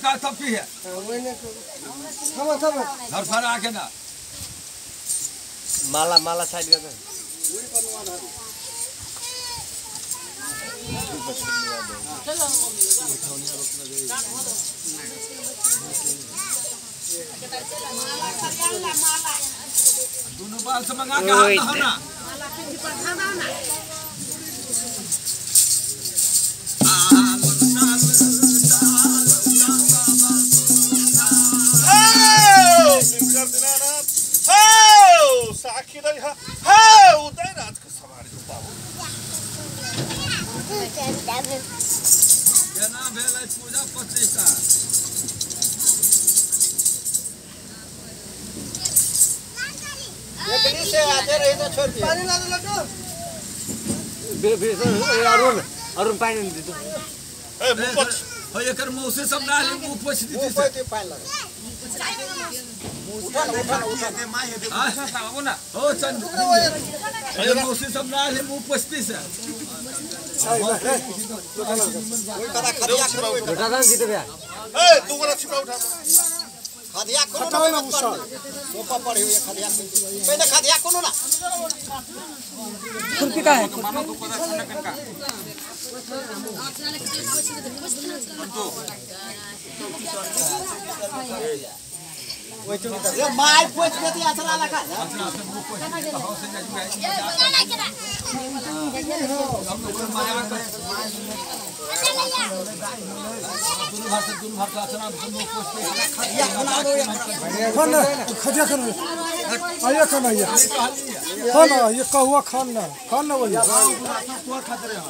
का तपी है घर फर आके ना माला माला साइड कर दोनों बाल से मंगा के हाथ ना साखी नहीं है हाँ उधर रात को सवारी बाबू ये ना भेल पूजा 25 का लकड़ी से आते रहे तो छोड़ दिया पानी ला दो लड्डू अरुण अरुण पानी दे दो ए मुपच हो एकर मौसी सब ना ले मुंह पोछ दी से पानी ला उठा दे माय दे बाबू ना हो चंद ये मौसी सब ना ले मुंह पोछती से बेटा दान जीते भैया ए तू वाला छिपा उठा खादिया कोनो ना सोफा पड़े हुए खादिया पहले खादिया कोनो ना खुरपी का है मामा तू को खाना कन का ये माय पोछ के दिया चला लगा अपना से मुंह पोछ दी तो हां से जा हम लोग माया कर दोनों भाषा असना मुंह पोछ के खाना खदिया करो आया खाना ये खाना ये कहुआ खाना खाना वही तो खाते रहे